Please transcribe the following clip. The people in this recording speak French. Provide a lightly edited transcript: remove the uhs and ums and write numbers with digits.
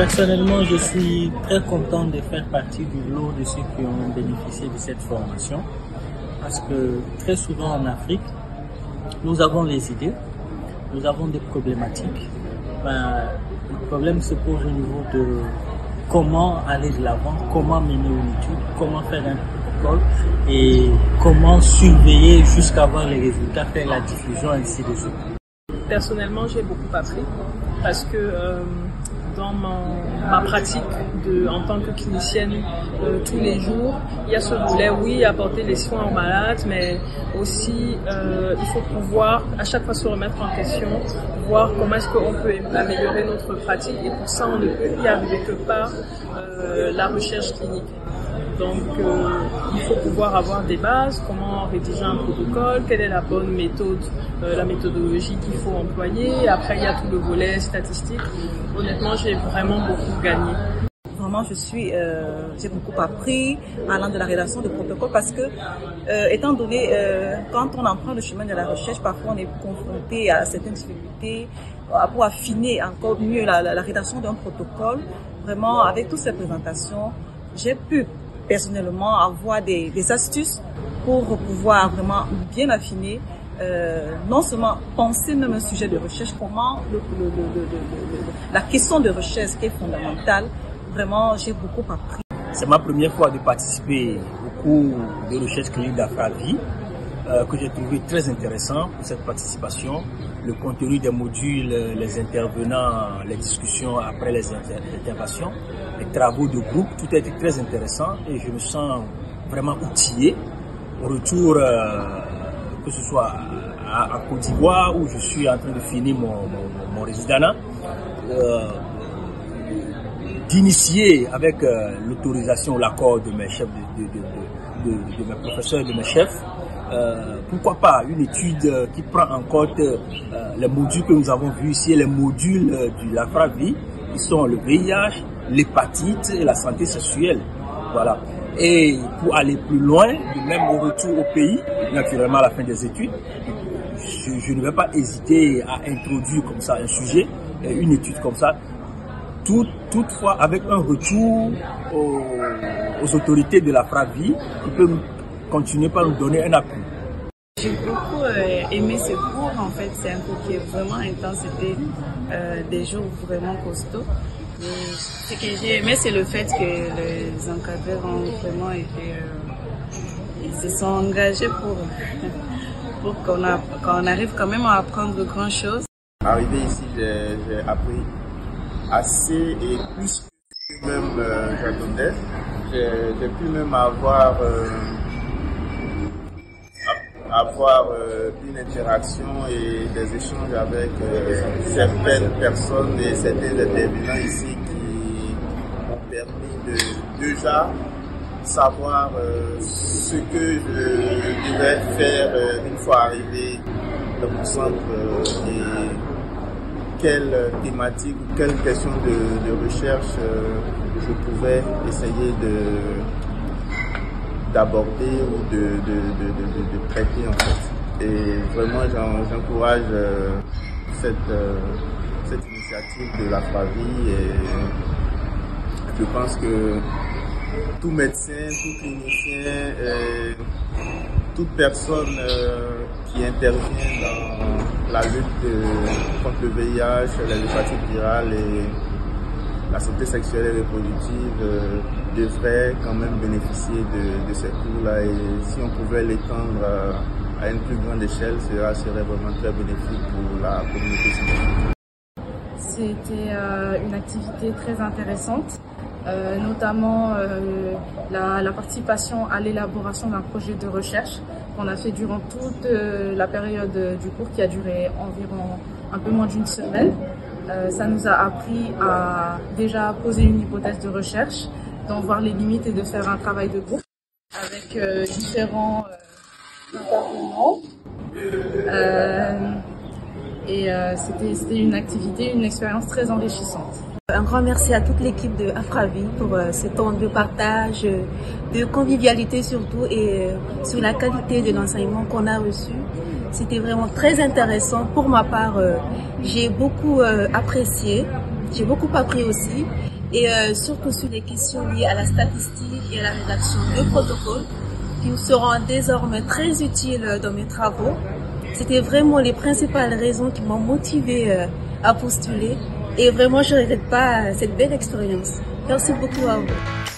Personnellement, je suis très content de faire partie du lot de ceux qui ont bénéficié de cette formation parce que très souvent en Afrique, nous avons les idées, nous avons des problématiques. Le problème se pose au niveau de comment aller de l'avant, comment mener une étude, comment faire un protocole et comment surveiller jusqu'à voir les résultats, faire la diffusion, ainsi de suite. Personnellement, j'ai beaucoup appris parce que dans ma pratique en tant que clinicienne tous les jours, il y a ce volet, oui, apporter les soins aux malades, mais aussi il faut pouvoir à chaque fois se remettre en question, voir comment est-ce qu'on peut améliorer notre pratique, et pour ça on ne peut y arriver que par la recherche clinique. Donc il faut pouvoir avoir des bases, comment rédiger un protocole, quelle est la bonne méthode, la méthodologie qu'il faut employer. Après il y a tout le volet statistique. Honnêtement, j'ai vraiment beaucoup gagné. Vraiment, j'ai beaucoup appris allant de la rédaction de protocoles parce que, étant donné, quand on emprunte le chemin de la recherche, parfois on est confronté à certaines difficultés pour affiner encore mieux la rédaction d'un protocole. Vraiment, avec toutes ces présentations, j'ai pu personnellement avoir des astuces pour pouvoir vraiment bien affiner, non seulement penser même un sujet de recherche, comment la question de recherche qui est fondamentale. Vraiment, j'ai beaucoup appris. C'est ma première fois de participer au cours de recherche clinique d'Afravi, que j'ai trouvé très intéressant pour cette participation. Le contenu des modules, les intervenants, les discussions après les interventions, les travaux de groupe, tout a été très intéressant et je me sens vraiment outillé. Au retour, que ce soit à Côte d'Ivoire où je suis en train de finir mon résidanat, d'initier avec l'autorisation, l'accord de mes chefs, de mes professeurs, de mes chefs, pourquoi pas une étude qui prend en compte les modules que nous avons vus ici, les modules de l'Afravi, qui sont le VIH, l'hépatite et la santé sexuelle. Voilà. Et pour aller plus loin, même au retour au pays, naturellement à la fin des études, je ne vais pas hésiter à introduire comme ça un sujet, une étude comme ça, toutefois avec un retour aux autorités de l'Afravi qui peut continuer par nous donner un appui. J'ai beaucoup aimé ce cours, en fait c'est un cours qui est vraiment intense, c'était des jours vraiment costauds. Et ce que j'ai aimé, c'est le fait que les encadreurs ont vraiment été, ils se sont engagés pour qu'on arrive quand même à apprendre grand chose. Arrivé ici, j'ai appris assez et plus que même j'attendais. J'ai pu même avoir une interaction et des échanges avec certaines personnes et certains intervenants ici qui m'ont permis de déjà savoir ce que je devais faire une fois arrivé dans mon centre et quelle thématique ou quelle question de recherche je pouvais essayer d'aborder ou de traiter en fait. Et vraiment j'encourage cette initiative de l'Afravi et je pense que tout médecin, tout clinicien, toute personne qui intervient dans la lutte contre le VIH, la hépatite virale et la santé sexuelle et reproductive devrait quand même bénéficier de ces cours-là, et si on pouvait l'étendre à une plus grande échelle, cela serait vraiment très bénéfique pour la communauté scientifique. C'était une activité très intéressante, notamment la participation à l'élaboration d'un projet de recherche qu'on a fait durant toute la période du cours qui a duré environ un peu moins d'une semaine. Ça nous a appris à déjà poser une hypothèse de recherche, d'en voir les limites et de faire un travail de groupe avec différents intervenants. C'était une activité, une expérience très enrichissante. Un grand merci à toute l'équipe de Afravi pour ce temps de partage, de convivialité surtout, et sur la qualité de l'enseignement qu'on a reçu. C'était vraiment très intéressant. Pour ma part, j'ai beaucoup apprécié, j'ai beaucoup appris aussi, et surtout sur les questions liées à la statistique et à la rédaction de protocoles qui me seront désormais très utiles dans mes travaux. C'était vraiment les principales raisons qui m'ont motivée à postuler et vraiment je ne regrette pas cette belle expérience. Merci beaucoup à vous.